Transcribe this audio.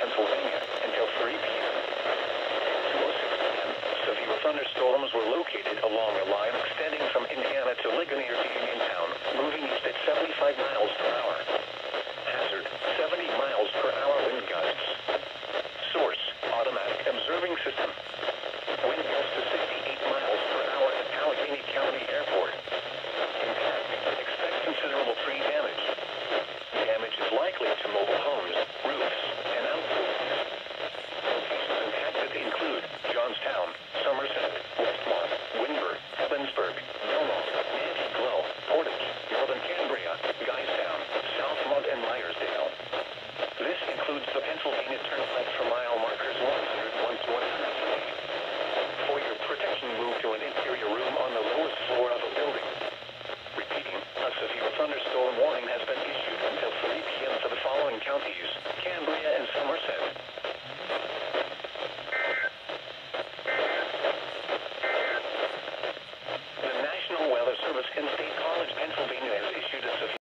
Pennsylvania until 3 p.m. 2:06 p.m., severe thunderstorms were located along a line extending from Indiana to Ligonier to Uniontown, moving east at 75 miles per hour. Hazard, 70 miles per hour wind gusts. Source, automatic observing system. Wind gusts to 68 miles per hour at Allegheny County Airport. Impact, expect considerable tree damage. Damage is likely to mobile homes, roofs, and outbuildings. Locations impacted include Johnstown, Somerset, Westmont, Windber, Ebensburg, Belmont, Nancy Glo, Portage, Northern Cambria, Guystown, Southmont, and Myersdale. This includes the Pennsylvania Turnpike for mile markers 101 to 103. For your protection, move to an interior room on the lowest floor of a building. Repeating, a severe thunderstorm warning has been issued until 3 p.m. for the following counties: Cambria and Somerset. The National Weather Service in State College, Pennsylvania has issued a severe